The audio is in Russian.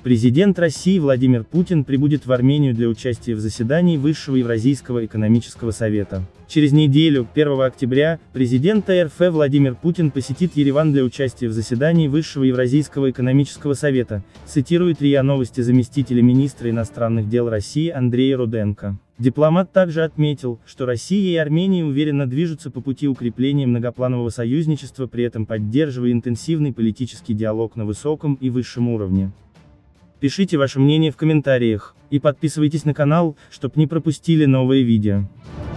Президент России Владимир Путин прибудет в Армению для участия в заседании Высшего Евразийского экономического совета. Через неделю, 1 октября, президент РФ Владимир Путин посетит Ереван для участия в заседании Высшего Евразийского экономического совета, цитирует РИА Новости заместителя министра иностранных дел России Андрея Руденко. Дипломат также отметил, что Россия и Армения уверенно движутся по пути укрепления многопланового союзничества, при этом поддерживая интенсивный политический диалог на высоком и высшем уровне. Пишите ваше мнение в комментариях, и подписывайтесь на канал, чтобы не пропустили новые видео.